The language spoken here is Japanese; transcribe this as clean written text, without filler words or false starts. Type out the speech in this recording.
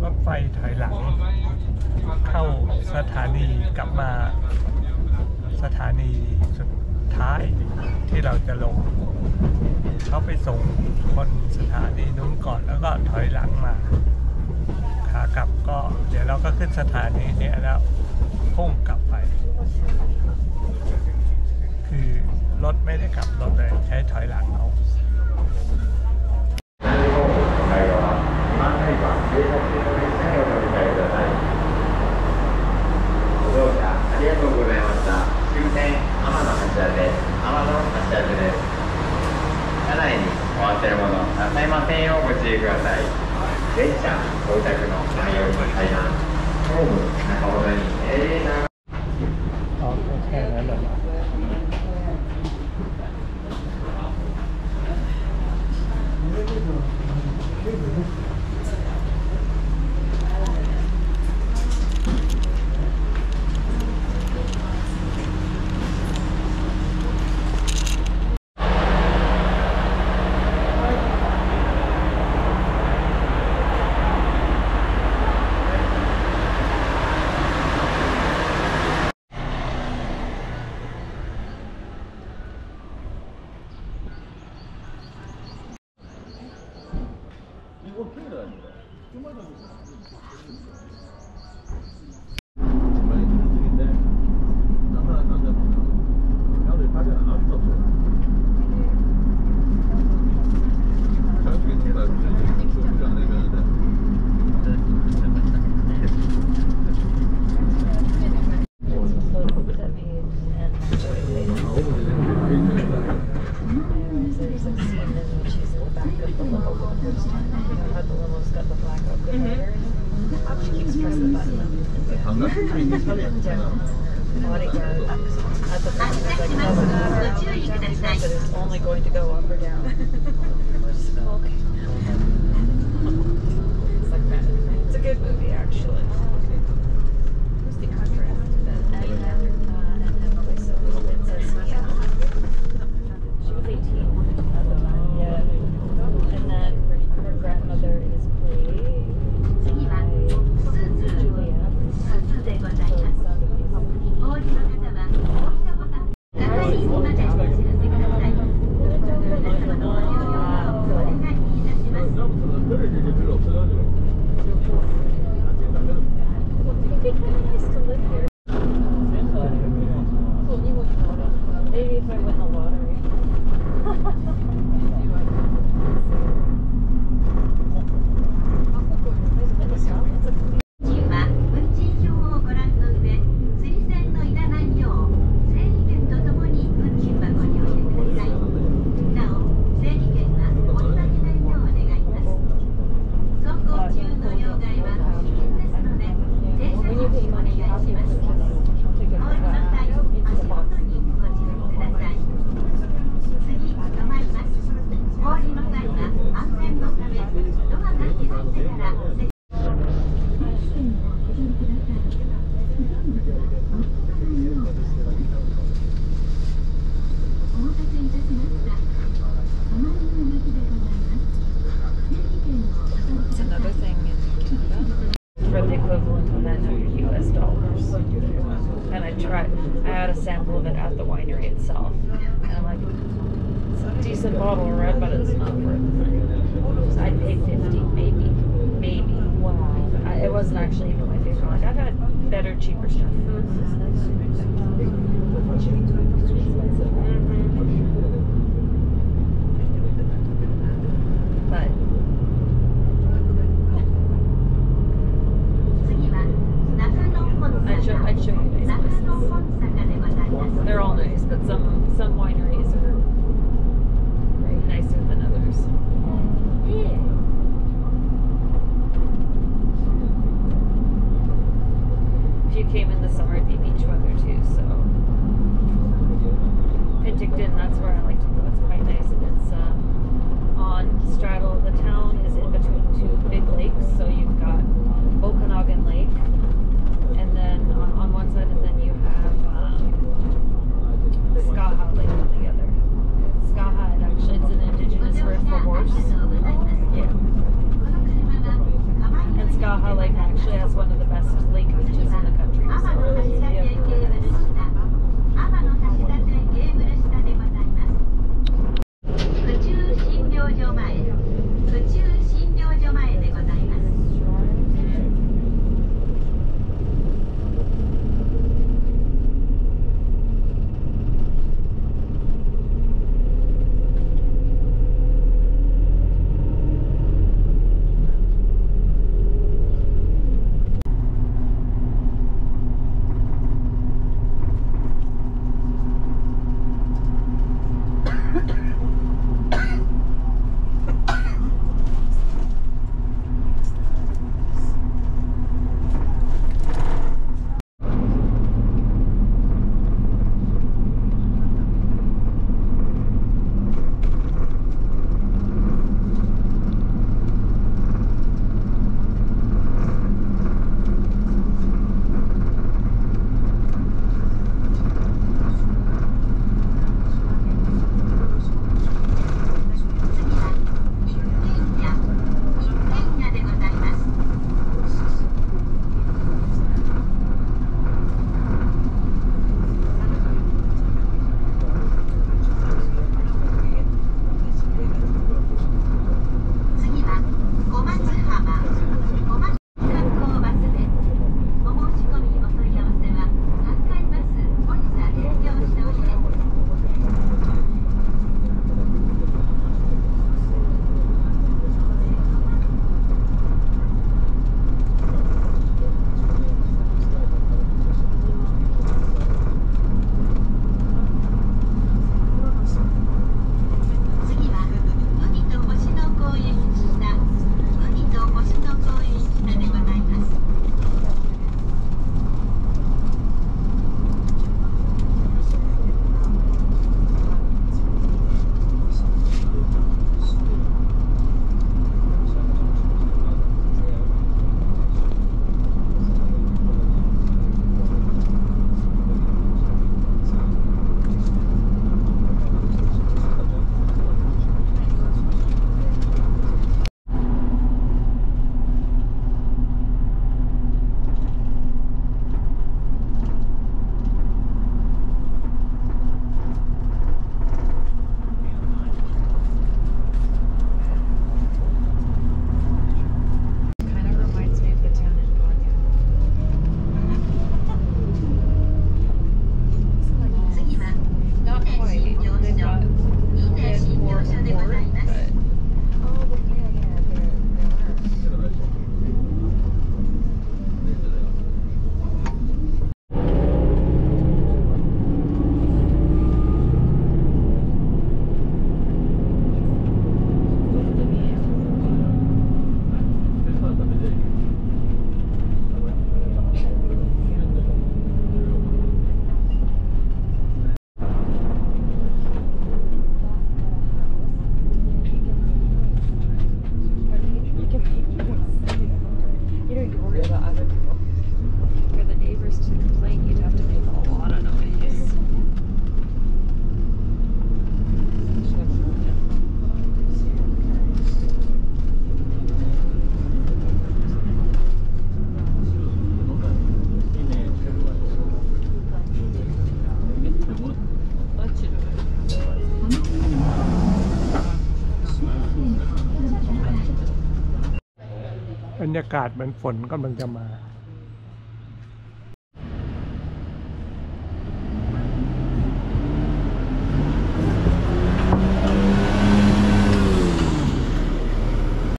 ถไฟถอยหลังเข้าสถานีกลับมาสถานีสุดท้ายที่เราจะลงเขาไปส่งคนสถานีนู้นก่อนแล้วก็ถอยหลังมาขากลับก็เดี๋ยวเราก็ขึ้นสถานีนี้แล้วพุ่งกลับไปคือรถไม่ได้กลับรถเลยใช้ถอยหลังเอาありがとうございました。終点天野発車です。天野発車です。車内にお忘れ物なさいませんようご注意ください。列車到着の前より大半ホーム中ほどにエレベーターแค่นั้นแหละ It's only going to go up or down. It's like that. It's a good movie, actually. Who's the actress? She was 18 at the time. Yeah. And then her grandmother is played by Julia. Maybe if I win the lottery. you came in the summer, it'd be actually has one of the best lake beaches in the country. So yeah. 府中診療所前でございます。 บรรยากาศเหมือนฝนกำลังจะมา